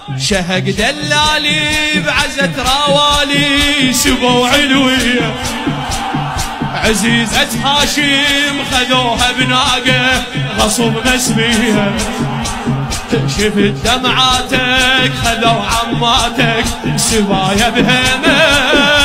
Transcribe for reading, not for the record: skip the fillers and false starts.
شهق دلالي بعزة راوالي سبوا علوية عزيزة هاشم خذوها بناقة غصب مسميها شفت دمعاتك خذوا عماتك سبايا بهمة